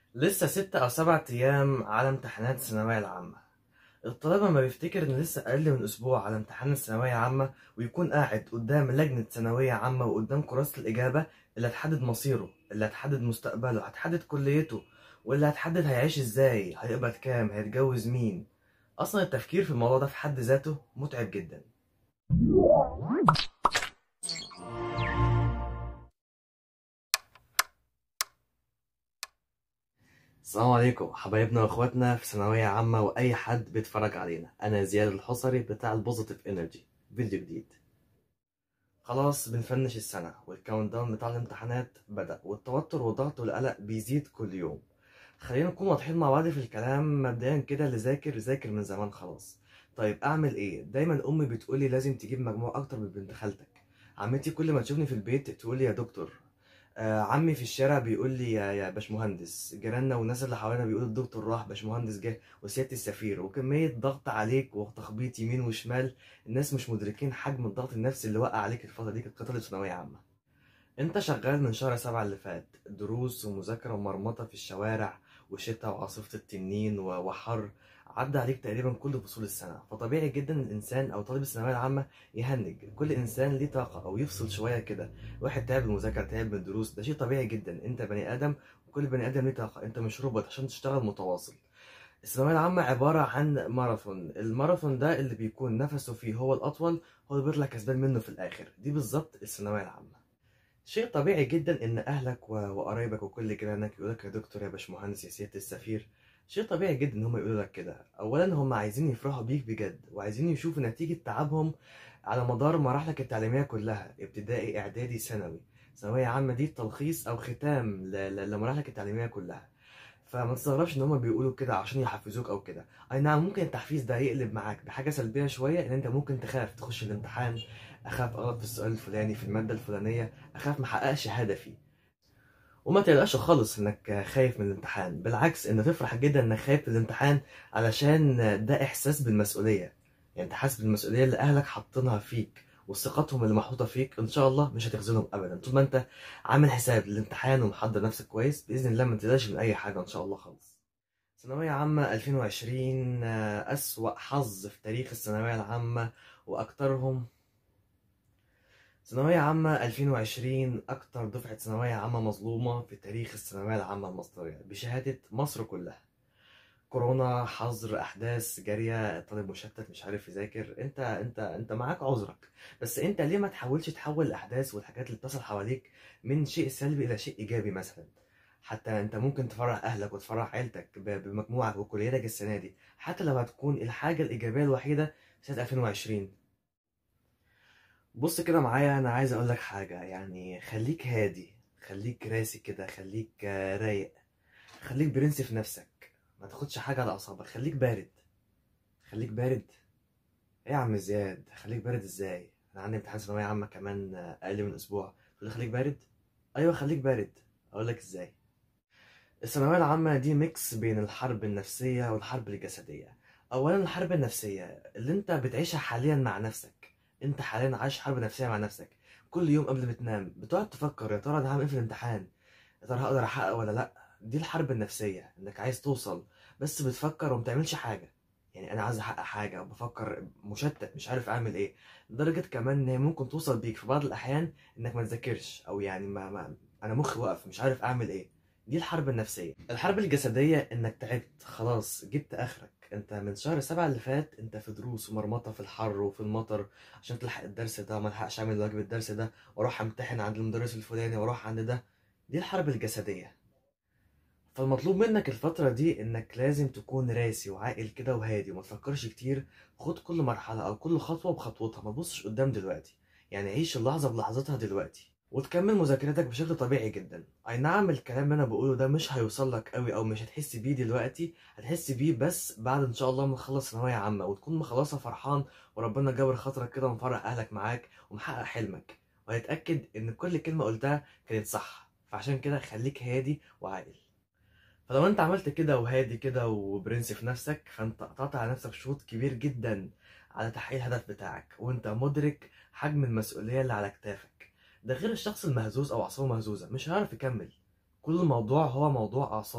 لسه 6 أو 7 أيام على امتحانات الثانوية العامة. الطالب لما بيفتكر إن لسه أقل من أسبوع على امتحان الثانوية عامة ويكون قاعد قدام لجنة ثانوية عامة وقدام كراسة الإجابة اللي هتحدد مصيره، اللي هتحدد مستقبله، هتحدد كليته، واللي هتحدد هيعيش إزاي، هيقبض كام، هيتجوز مين. أصلا التفكير في الموضوع ده في حد ذاته متعب جدا. السلام عليكم حبايبنا واخواتنا في ثانوية عامة وأي حد بيتفرج علينا. أنا زياد الحصري بتاع البوزيتيف انرجي. فيديو جديد. خلاص بنفنش السنة والكاونت داون بتاع الامتحانات بدأ، والتوتر والضغط والقلق بيزيد كل يوم. خلينا نكون واضحين مع بعض في الكلام. مبدئيا كده، اللي ذاكر من زمان خلاص. طيب أعمل إيه؟ دايما أمي بتقولي لازم تجيب مجموع أكتر من بنت خالتك. عمتي كل ما تشوفني في البيت تقولي يا دكتور. عمي في الشارع بيقول لي يا باشمهندس. جيراننا والناس اللي حوالينا بيقولوا الدكتور راح، باشمهندس جه، وسيادة السفير، وكمية ضغط عليك وتخبيط يمين وشمال. الناس مش مدركين حجم الضغط النفسي اللي وقع عليك الفترة دي، كانت فترة ثانوية عامة. انت شغال من شهر 7 اللي فات، دروس ومذاكرة ومرمطة في الشوارع، وشتاء وعاصفة التنين وحر. عدى عليك تقريبا كل فصول السنة، فطبيعي جدا الإنسان أو طالب الثانوية العامة يهنج. كل إنسان ليه طاقة أو يفصل شوية كده. واحد تعب من المذاكرة، تعب من الدروس، ده شيء طبيعي جدا. أنت بني آدم، وكل بني آدم ليه طاقة. أنت مش روبوت عشان تشتغل متواصل. الثانوية العامة عبارة عن ماراثون. الماراثون ده اللي بيكون نفسه فيه هو الأطول هو اللي بيطلع كسبان منه في الآخر. دي بالظبط الثانوية العامة. شيء طبيعي جدا ان اهلك وقرايبك وكل جيرانك يقولك يا دكتور، يا باشمهندس، يا سيادة السفير. شيء طبيعي جدا ان هم يقولوا لك كده. اولا هم عايزين يفرحوا بيك بجد، وعايزين يشوفوا نتيجة تعبهم على مدار مراحلك التعليمية كلها، ابتدائي، اعدادي، ثانوي. ثانوية عامة دي تلخيص او ختام لمراحلك التعليمية كلها. فما تستغربش ان هم بيقولوا كده عشان يحفزوك او كده. اي نعم، ممكن التحفيز ده يقلب معاك بحاجه سلبيه شويه، ان انت ممكن تخاف تخش الامتحان. اخاف اغلط في السؤال الفلاني في الماده الفلانيه، اخاف ما احققش هدفي. وما تقلقش خالص انك خايف من الامتحان، بالعكس انت تفرح جدا انك خايف من الامتحان، علشان ده احساس بالمسؤوليه. يعني انت حاسس بالمسؤوليه اللي اهلك حاطينها فيك، وثقتهم اللي محطوطه فيك ان شاء الله مش هتخذلهم ابدا. طول ما انت عامل حساب للامتحان ومحضر نفسك كويس، باذن الله ما تقلقش من اي حاجه ان شاء الله خالص. ثانوية عامة 2020 أسوأ حظ في تاريخ الثانوية العامة وأكترهم. ثانوية عامة 2020 أكتر دفعة ثانوية عامة مظلومة في تاريخ الثانوية العامة المصرية بشهادة مصر كلها. كورونا، حظر، أحداث جارية، طالب مشتت مش عارف يذاكر. أنت معاك عذرك. بس أنت ليه ما تحاولش تحول الأحداث والحاجات اللي بتحصل حواليك من شيء سلبي إلى شيء إيجابي مثلا؟ حتى أنت ممكن تفرح أهلك وتفرح عيلتك بمجموعك وكليتك السنة دي، حتى لو هتكون الحاجة الإيجابية الوحيدة سنة 2020. بص كده معايا، أنا عايز أقول لك حاجة. يعني خليك هادي، خليك راسي كده، خليك رايق، خليك برنس في نفسك. ما تاخدش حاجة على أعصابك، خليك بارد. خليك بارد. ايه يا عم زياد، خليك بارد ازاي؟ انا عندي امتحان ثانويه عامه كمان اقل من اسبوع، تقول لي خليك بارد؟ ايوه خليك بارد. اقول لك ازاي. الثانويه العامه دي ميكس بين الحرب النفسيه والحرب الجسديه. اولا الحرب النفسيه اللي انت بتعيشها حاليا مع نفسك. انت حاليا عايش حرب نفسيه مع نفسك. كل يوم قبل ما تنام بتقعد تفكر يا ترى انا هعمل ايه في الامتحان، يا ترى هقدر احقق ولا لا. دي الحرب النفسيه، انك عايز توصل بس بتفكر وما بتعملش حاجه. يعني انا عايز احقق حاجه وبفكر مشتت مش عارف اعمل ايه. لدرجه كمان ان هي ممكن توصل بيك في بعض الاحيان انك ما تذاكرش، او يعني انا مخي وقف مش عارف اعمل ايه. دي الحرب النفسيه. الحرب الجسديه انك تعبت خلاص، جبت اخرك. انت من شهر 7 اللي فات انت في دروس ومرمطه في الحر وفي المطر عشان تلحق الدرس ده، وما الحقش اعمل واجب الدرس ده، واروح امتحن عند المدرس الفلاني، واروح عند ده. دي الحرب الجسديه. فالمطلوب منك الفترة دي انك لازم تكون راسي وعاقل كده وهادي وما تفكرش كتير. خد كل مرحلة او كل خطوة بخطوتها، ما تبصش قدام دلوقتي. يعني عيش اللحظة بلحظتها دلوقتي، وتكمل مذاكرتك بشكل طبيعي جدا. اي نعم الكلام اللي انا بقوله ده مش هيوصل لك قوي او مش هتحس بيه دلوقتي، هتحس بيه بس بعد ان شاء الله ما تخلص ثانوية عامة وتكون مخلصها فرحان، وربنا جابر خاطرك كده ومفرح اهلك معاك ومحقق حلمك، وهتأكد ان كل كلمة قلتها كانت صح. فعشان كده خليك هادي وعاقل. فلو انت عملت كده وهادي كده وبرنس في نفسك، فانت قطعت على نفسك شوط كبير جدا على تحقيق الهدف بتاعك، وانت مدرك حجم المسؤولية اللي على كتافك. ده غير الشخص المهزوز او اعصابه مهزوزة مش هيعرف يكمل. كل الموضوع هو موضوع اعصاب،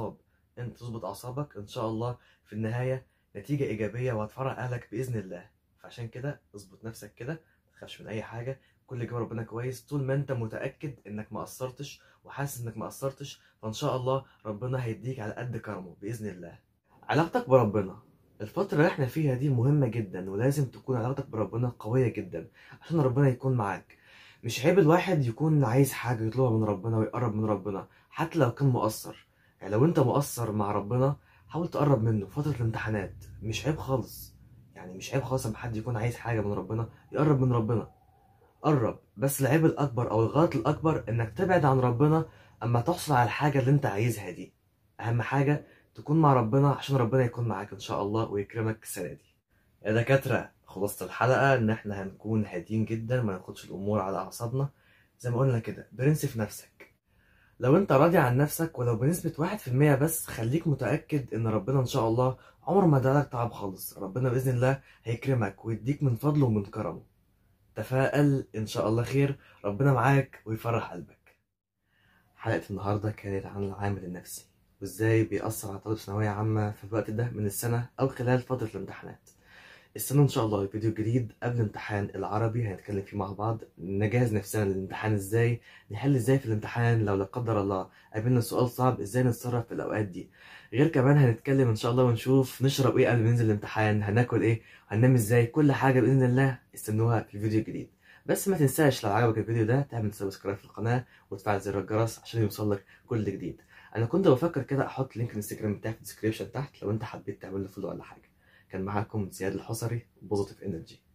انت تظبط اعصابك ان شاء الله في النهايه نتيجه ايجابيه وهتفرح اهلك باذن الله. فعشان كده اظبط نفسك كده، ما تخافش من اي حاجه، كل جوه ربنا كويس. طول ما انت متاكد انك ما قصرتش وحاسس انك ما قصرتش، فان شاء الله ربنا هيديك على قد كرمه باذن الله. علاقتك بربنا الفترة اللي احنا فيها دي مهمة جدا، ولازم تكون علاقتك بربنا قوية جدا عشان ربنا يكون معاك. مش عيب الواحد يكون عايز حاجة يطلبها من ربنا ويقرب من ربنا حتى لو كان مقصر. يعني لو انت مقصر مع ربنا حاول تقرب منه فترة الامتحانات، مش عيب خالص. يعني مش عيب خالص لما حد يكون عايز حاجة من ربنا يقرب من ربنا. قرب، بس العيب الأكبر أو الغلط الأكبر إنك تبعد عن ربنا أما تحصل على الحاجة اللي أنت عايزها دي. أهم حاجة تكون مع ربنا عشان ربنا يكون معاك إن شاء الله ويكرمك السنة دي. يا دكاترة، خلاصة الحلقة إن إحنا هنكون هاديين جدا، ما ناخدش الأمور على أعصابنا. زي ما قلنا كده، برنس في نفسك. لو أنت راضي عن نفسك ولو بنسبة 1% بس، خليك متأكد إن ربنا إن شاء الله عمره ما ادالك تعب خالص. ربنا بإذن الله هيكرمك ويديك من فضله ومن كرمه. تفائل إن شاء الله خير، ربنا معاك ويفرح قلبك. حلقة النهاردة كانت عن العامل النفسي وإزاي بيأثر على طالب ثانوية عامة في الوقت ده من السنة أو خلال فترة الامتحانات. السنة إن شاء الله فيديو جديد قبل امتحان العربي هنتكلم فيه مع بعض، نجهز نفسنا للامتحان إزاي، نحل إزاي في الامتحان لو لا قدر الله قابلنا سؤال صعب، إزاي نتصرف في الأوقات دي. غير كمان هنتكلم إن شاء الله ونشوف نشرب إيه قبل ما ننزل الامتحان، هناكل إيه، هننام إزاي، كل حاجة بإذن الله استنوها في الفيديو الجديد. بس ما تنساش لو عجبك الفيديو ده تعمل سبسكرايب في القناة وتفعل زر الجرس عشان يوصلك كل جديد. أنا كنت بفكر كده أحط لينك الانستجرام بتاعي في الديسكريبشن تحت لو أنت حبيت تعمل له فولو ولا حاجة. كان معاكم زياد الحصري، بوزيتيف انرجي.